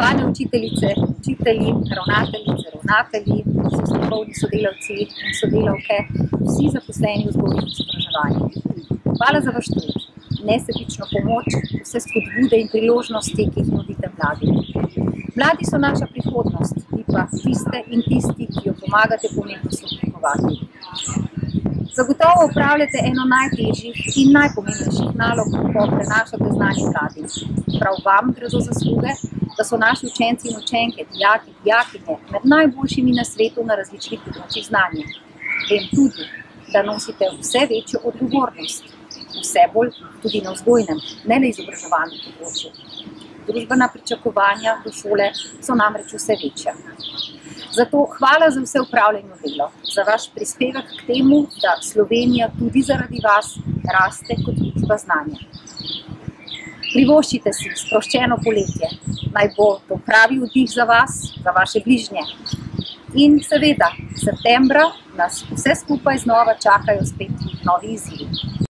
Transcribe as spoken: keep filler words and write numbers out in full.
Spoštovane učiteljice, učitelji, ravnateljice, ravnatelji, vsi strokovni sodelavci in sodelavke, vsi zaposleni v vzgoji in izobraževanju. Hvala za vaš trud, nesebično pomoč, vse spodbude in priložnosti, ki jih nudite mladi. Mladi so naša prihodnost, vi pa tiste in tisti, ki jo pomagate pomembno oblikovati. Zagotovo upravljate eno najtežjih in najpomembnejših nalog, ko prenašate znanje mladim. Prav vam gre za zasluge, da so naši učenci in učenke, dijaki, dijakinje med najboljšimi na svetu na različnih področjih znanja. Vem tudi, da nosite vse večjo odgovornost, vse bolj tudi na vzgojnem, ne na izobraževalnem področju. Družbena pričakovanja do šole so namreč vse večja. Zato hvala za vse upravljeno delo, za vaš prispevek k temu, da Slovenija tudi zaradi vas raste kot družba znanja. Privoščite si sproščeno poletje, naj bo to pravi vdih za vas, za vaše bližnje. In seveda, septembra nas vse skupaj znova čakajo spet novi izzivi.